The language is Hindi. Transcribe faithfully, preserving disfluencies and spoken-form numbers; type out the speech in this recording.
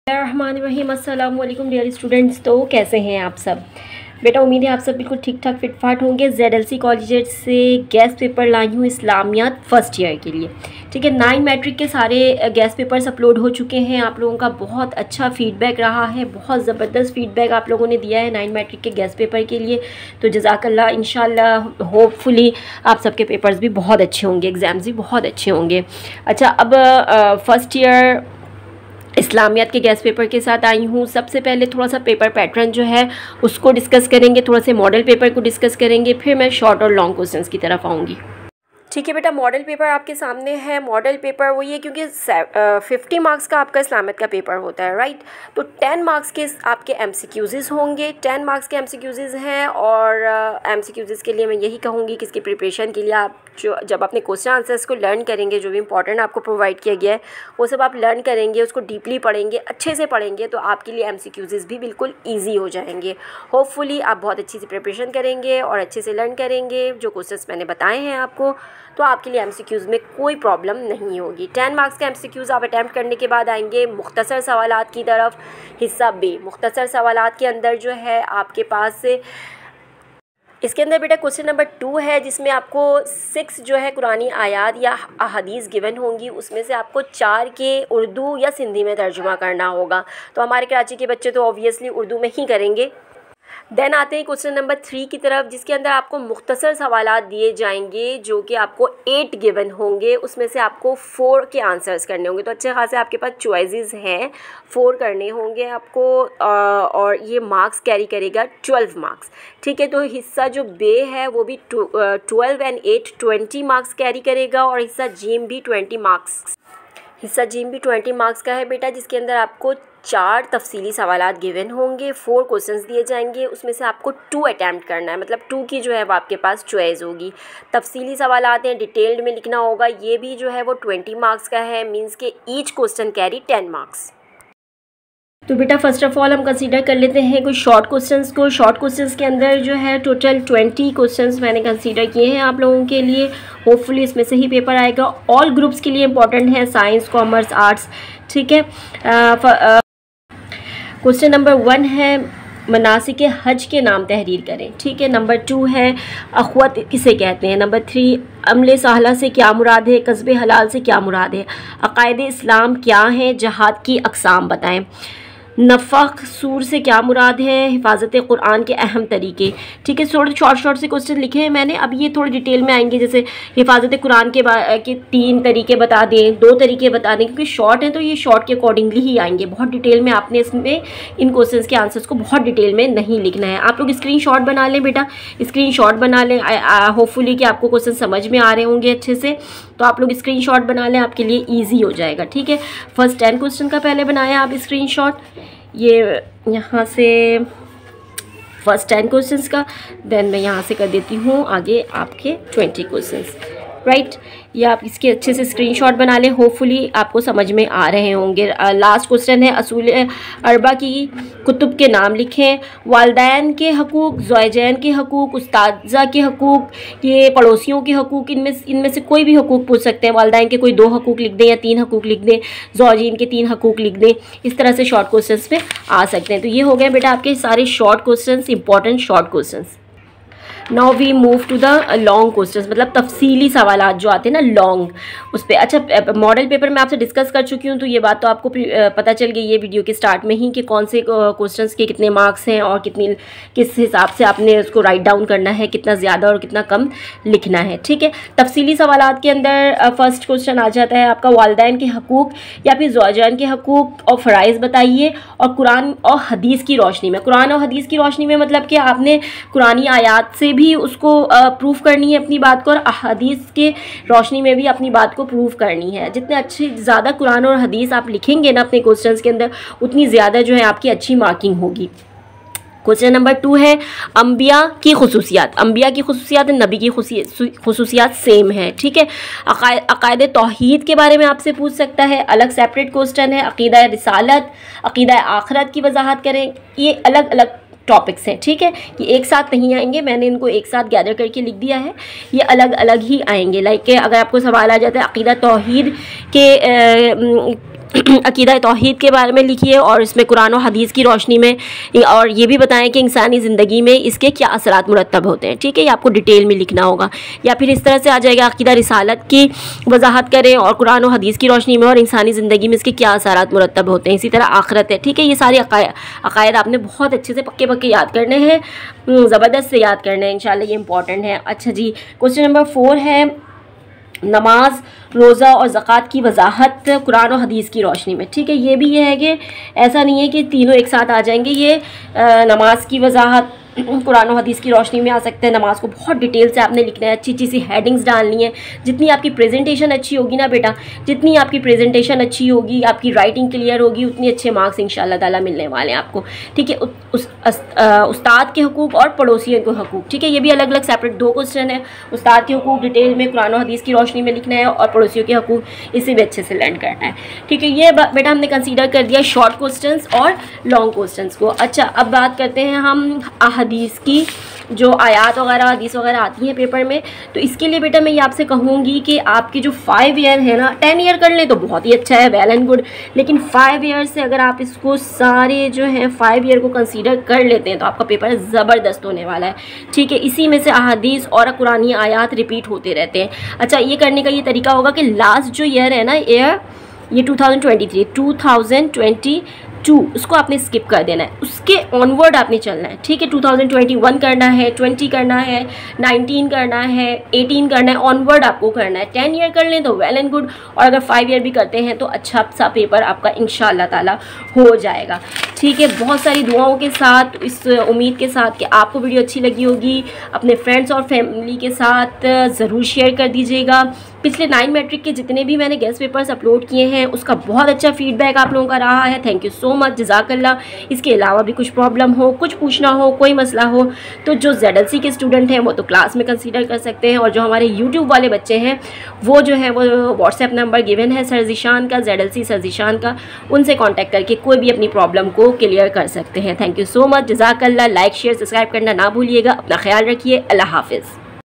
रहमानिर्रहीम। अस्सलाम वालेकुम डियर स्टूडेंट्स। तो कैसे हैं आप सब? बेटा उम्मीद है आप सब बिल्कुल ठीक ठाक फिट फाट होंगे। जेड एल सी कॉलेज से गैस पेपर लाई हूँ इस्लामियात फ़र्स्ट ईयर के लिए। ठीक है, नाइन मैट्रिक के सारे गैस पेपर्स अपलोड हो चुके हैं। आप लोगों का बहुत अच्छा फीडबैक रहा है, बहुत ज़बरदस्त फीडबैक आप लोगों ने दिया है नाइन मैट्रिक के गैस पेपर के लिए। तो जज़ाकल्लाह। इंशाल्लाह होपफुली आप सबके पेपर्स भी बहुत अच्छे होंगे, एग्ज़ाम्स भी बहुत अच्छे होंगे। अच्छा, अब फर्स्ट ईयर इस्लामियात के गैस पेपर के साथ आई हूँ। सबसे पहले थोड़ा सा पेपर पैटर्न जो है उसको डिस्कस करेंगे, थोड़ा से मॉडल पेपर को डिस्कस करेंगे, फिर मैं शॉर्ट और लॉन्ग क्वेश्चंस की तरफ आऊँगी। ठीक है बेटा, मॉडल पेपर आपके सामने है। मॉडल पेपर वही है क्योंकि फिफ्टी मार्क्स का आपका इस्लामियत का पेपर होता है, राइट। तो टेन मार्क्स के आपके एमसीक्यूज़ होंगे, टेन मार्क्स के एमसीक्यूज़ हैं। और एमसीक्यूज़ के लिए मैं यही कहूँगी कि इसकी प्रिपरेशन के लिए आप जो जब अपने क्वेश्चन आंसर्स को लर्न करेंगे, जो भी इंपॉर्टेंट आपको प्रोवाइड किया गया है वो सब आप लर्न करेंगे, उसको डीपली पढ़ेंगे, अच्छे से पढ़ेंगे, तो आपके लिए एमसीक्यूज़ भी बिल्कुल ईजी हो जाएंगे। होपफुली आप बहुत अच्छी से प्रिपरेशन करेंगे और अच्छे से लर्न करेंगे जो क्वेश्चंस मैंने बताए हैं आपको, तो आपके लिए एमसीक्यूज़ में कोई प्रॉब्लम नहीं होगी। टेन मार्क्स के एमसीक्यूज़ आप अटैम्प्ट करने के बाद आएंगे मुख्तसर सवालात की तरफ। हिस्सा बे, मुख्तसर सवालात के अंदर जो है आपके पास से इसके अंदर बेटा क्वेश्चन नंबर टू है, जिसमें आपको सिक्स जो है कुरानी आयात या अहादीस गिवन होंगी, उसमें से आपको चार के उर्दू या सिंधी में तर्जुमा करना होगा। तो हमारे कराची के बच्चे तो ऑब्वियसली उर्दू में ही करेंगे। देन आते हैं क्वेश्चन नंबर थ्री की तरफ, जिसके अंदर आपको मुख्तसर सवालात दिए जाएंगे जो कि आपको एट गिवन होंगे, उसमें से आपको फोर के आंसर्स करने होंगे। तो अच्छे खासे आपके पास चॉइसेस हैं, फोर करने होंगे आपको, और ये मार्क्स कैरी करेगा ट्वेल्व मार्क्स। ठीक है, तो हिस्सा जो बे है वो भी twelve and eight twenty marks carry करेगा, और हिस्सा जीम भी ट्वेंटी मार्क्स हिस्सा जीम भी ट्वेंटी मार्क्स का है बेटा, जिसके अंदर आपको चार तफसीली सवालात गिवन होंगे, फोर क्वेश्चंस दिए जाएंगे, उसमें से आपको टू अटैम्प्ट करना है, मतलब टू की जो है वो आपके पास चॉइस होगी। तफसीली सवालात हैं, डिटेल्ड में लिखना होगा, ये भी जो है वो ट्वेंटी मार्क्स का है, मींस के each question carry ten marks. तो बेटा फर्स्ट ऑफ ऑल हम कंसीडर कर लेते हैं कुछ शॉर्ट क्वेश्चंस को। शॉर्ट क्वेश्चंस के अंदर जो है टोटल ट्वेंटी क्वेश्चंस मैंने कंसीडर किए हैं आप लोगों के लिए। होपफुली इसमें से ही पेपर आएगा। ऑल ग्रुप्स के लिए इंपॉर्टेंट है, साइंस, कॉमर्स, आर्ट्स। ठीक है, क्वेश्चन नंबर वन है मनासिक हज के नाम तहरीर करें। ठीक है, नंबर टू है अख़वत किसे कहते हैं। नंबर थ्री अमले साहला से क्या मुराद है, कस्बे हलाल से क्या मुराद है, अक़ायदे इस्लाम क्या हैं, जहाद की अक़साम बताएं, नफ़क़ सूर से क्या मुराद है, हिफाजत कुरान के अहम तरीके। ठीक है, थोड़े शॉर्ट शॉर्ट से क्वेश्चन लिखे हैं मैंने। अब ये थोड़ी डिटेल में आएंगे, जैसे हिफाजत कुरान के के तीन तरीके बता दें, दो तरीके बता दें, क्योंकि शॉर्ट हैं तो ये शॉर्ट के अकॉर्डिंगली ही आएंगे। बहुत डिटेल में आपने इसमें इन क्वेश्चंस के आंसर्स को बहुत डिटेल में नहीं लिखना है। आप लोग स्क्रीनशॉट बना लें बेटा, स्क्रीनशॉट बना लें। होपफुली कि आपको क्वेश्चन समझ में आ रहे होंगे अच्छे से, तो आप लोग स्क्रीनशॉट बना लें, आपके लिए ईजी हो जाएगा। ठीक है, फर्स्ट टेन क्वेश्चन का पहले बनाया आप स्क्रीनशॉट, ये यहाँ से फर्स्ट टेन क्वेश्चंस का। देन मैं यहाँ से कर देती हूँ आगे आपके ट्वेंटी क्वेश्चंस, राइट। ये आप इसके अच्छे से स्क्रीनशॉट बना लें, होपफुली आपको समझ में आ रहे होंगे। लास्ट क्वेश्चन है असूल अरबा की कुतुब के नाम लिखें। वालदैन के हकूक़, ज़ौजैन के हकूक़, उस्ताज़ा के हकूक़, ये पड़ोसियों के हकूक़, इनमें इनमें से कोई भी हकूक़ पूछ सकते हैं। वालदैन के कोई दो हकूक़ लिख दें या तीन हकूक़ लिख दें, ज़ौजीन के तीन हकूक़ लिख दें। इस तरह से शॉर्ट क्वेश्चंस पे आ सकते हैं। तो ये हो गए बेटा आपके सारे short questions, important short questions. Now we move to the long questions, मतलब तफसीली सवालात जो आते हैं ना लॉन्ग, उस पर। अच्छा, मॉडल पेपर में आपसे डिस्कस कर चुकी हूँ, तो ये बात तो आपको पता चल गई है वीडियो के स्टार्ट में ही कि कौन से क्वेश्चंस के कितने मार्क्स हैं और कितनी किस हिसाब से आपने उसको राइट डाउन करना है, कितना ज़्यादा और कितना कम लिखना है। ठीक है, तफसीली सवालात के अंदर फर्स्ट क्वेश्चन आ जाता है आपका वालदैन के हकूक़ या फिर ज़ौजान के हकूक़ और फ़राइज़ बताइए, और कुरान और हदीस की रोशनी में। कुरान और हदीस की रोशनी में मतलब कि आपने कुरानी आयात से भी उसको प्रूफ करनी है अपनी बात को, और हदीस के रोशनी में भी अपनी बात को प्रूफ करनी है। जितने अच्छे ज़्यादा कुरान और हदीस आप लिखेंगे ना अपने क्वेश्चंस के अंदर, उतनी ज़्यादा जो है आपकी अच्छी मार्किंग होगी। क्वेश्चन नंबर टू है अम्बिया की खुसूसियात। अम्बिया की खुसूसियात, नबी की खुसूसियात सेम है। ठीक है, अक़ायदे तौहीद के बारे में आपसे पूछ सकता है, अलग सेपरेट क्वेश्चन है। अक़ीदा रिसालत, अक़ीदा आखिरत की वजाहत करें, ये अलग अलग टॉपिक्स हैं। ठीक है, ये एक साथ नहीं आएंगे, मैंने इनको एक साथ गैदर करके लिख दिया है, ये अलग अलग ही आएंगे। लाइक अगर आपको सवाल आ जाता है अक़ीदा तौहीद के अकीदा तौहीद के बारे में लिखिए और इसमें कुरान और हदीस की रोशनी में, और ये भी बताएं कि इंसानी ज़िंदगी में इसके क्या असरात मुरतब होते हैं। ठीक है, ये आपको डिटेल में लिखना होगा। या फिर इस तरह से आ जाएगा अकीदा रिसालत की वजाहत करें और कुरान और हदीस की रोशनी में और इंसानी ज़िंदगी में इसके क्या असरात मुरतब होते हैं। इसी तरह आखिरत है। ठीक है, ये सारे अकायद आपने बहुत अच्छे से पक्के पक्के याद करने हैं, ज़बरदस्त से याद करने हैं इंशाल्लाह, ये इंपॉर्टेंट है। अच्छा जी, क्वेश्चन नंबर फोर है नमाज, रोज़ा और ज़कात की वजाहत कुरान और हदीस की रोशनी में। ठीक है, ये भी ये है कि ऐसा नहीं है कि तीनों एक साथ आ जाएंगे। ये नमाज की वजाहत कुरान और हदीस की रोशनी में आ सकते हैं। नमाज को बहुत डिटेल से आपने लिखना है, अच्छी अच्छी सी हेडिंग्स डालनी है। जितनी आपकी प्रेजेंटेशन अच्छी होगी ना बेटा, जितनी आपकी प्रेजेंटेशन अच्छी होगी, आपकी राइटिंग क्लियर होगी, उतनी अच्छे मार्क्स इंशाल्लाह ताला मिलने वाले हैं आपको। ठीक है, उस उस्ताद के हुकूक और पड़ोसियों के हुकूक। ठीक है, ये भी अलग अलग सेपरेट दो क्वेश्चन है। उस्ताद के हुकूक डिटेल में कुरान और हदीस की रोशनी में लिखना है और पड़ोसियों के हुकूक इसे भी अच्छे से लर्न करना है। ठीक है, ये बेटा हमने कंसीडर कर दिया शॉर्ट क्वेश्चन और लॉन्ग क्वेश्चन को। अच्छा, अब बात करते हैं हम हदीस की, जो आयात वगैरह हदीस वगैरह आती हैं पेपर में। तो इसके लिए बेटा मैं ये आपसे कहूँगी कि आपकी जो फाइव ईयर है ना, टेन ईयर कर लें तो बहुत ही अच्छा है, वेल एंड गुड, लेकिन फाइव ईयर से अगर आप इसको सारे जो है फाइव ईयर को कंसीडर कर लेते हैं तो आपका पेपर ज़बरदस्त होने वाला है। ठीक है, इसी में से अहादीस और कुरानी आयात रिपीट होते रहते हैं। अच्छा, ये करने का ये तरीका होगा कि लास्ट जो ईयर है ना, ईयर ये two thousand twenty three two thousand twenty two, उसको आपने स्किप कर देना है, उसके ऑनवर्ड आपने चलना है। ठीक है, टू थाउजेंड ट्वेंटी वन करना है, ट्वेंटी करना है, नाइनटीन करना है, एटीन करना है, ऑनवर्ड आपको करना है। टेन ईयर कर लें तो वेल एंड गुड, और अगर फाइव ईयर भी करते हैं तो अच्छा सा पेपर आपका इंशाल्लाह ताला हो जाएगा। ठीक है, बहुत सारी दुआओं के साथ, इस उम्मीद के साथ कि आपको वीडियो अच्छी लगी होगी, अपने फ्रेंड्स और फैमिली के साथ ज़रूर शेयर कर दीजिएगा। पिछले नाइन मैट्रिक के जितने भी मैंने गेस्ट पेपर्स अपलोड किए हैं उसका बहुत अच्छा फीडबैक आप लोगों का रहा है, थैंक यू सो मच, जज़ाकल्लाह। इसके अलावा भी कुछ प्रॉब्लम हो, कुछ पूछना हो, कोई मसला हो तो जो ज़ेडएलसी के स्टूडेंट हैं वो तो क्लास में कंसीडर कर सकते हैं, और जो हमारे यूट्यूब वाले बच्चे हैं वो जो है वो व्हाट्सएप नंबर गिवन है सर ज़ीशान का, ज़ेडएलसी सर ज़ीशान का, उनसे कॉन्टैक्ट करके कोई भी अपनी प्रॉब्लम को क्लियर कर सकते हैं। थैंक यू सो मच, जज़ाकल्लाह। लाइक शेयर सब्सक्राइब करना ना भूलिएगा। अपना ख्याल रखिए। अल्लाह हाफिज़।